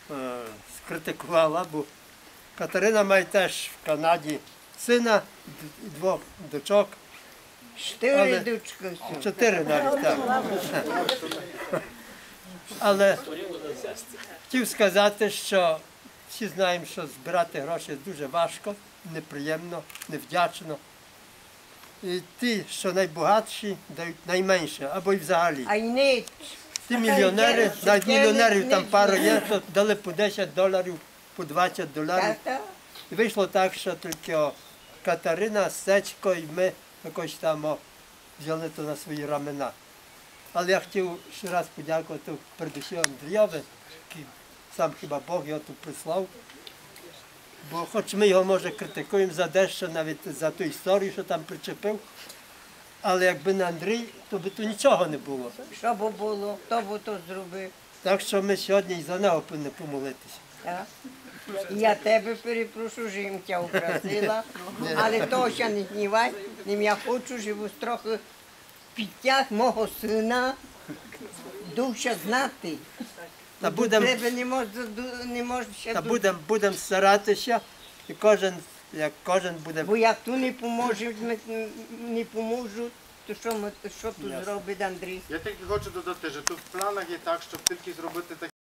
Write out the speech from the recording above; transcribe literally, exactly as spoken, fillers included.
е, скритикувала, бо Катерина має теж в Канаді сина і двох дочок. Чотири Але- дочки. всього. Чотири навіть так. Але хотів сказати, що всі знаємо, що збирати гроші дуже важко, неприємно, невдячно. І ті, що найбагатші, дають найменше, або й взагалі. А й нич. Ті мільйонери, навіть мільйонерів там пару є, то дали по десять доларів, по двадцять доларів. Та-та. І вийшло так, що тільки о, Катерина, Сечко і ми якось там о, взяли то на свої рамена. Але я хотів ще раз подякувати передусім Андрійові, який сам хіба Бог його тут прислав. Бо хоч ми його, може, критикуємо за дещо, навіть за ту історію, що там причепив, але якби не Андрій, то би тут нічого не було. Що б було, хто б то зробив. Так що ми сьогодні і за нього повинні помолитися. Так? Я тебе перепрошу, що їм тя образила, але того ще не гнівай, ним я хочу, щоб трохи підтяг мого сина душа знати. Та До будемо тебе не може, не може ще та ду- будем, будем старатися, і кожен, як кожен буде. Бо як ту не поможуть, ми не поможуть, то що, ми, що тут зробить Андрій? Я тільки хочу додати, що тут в планах є так, щоб тільки зробити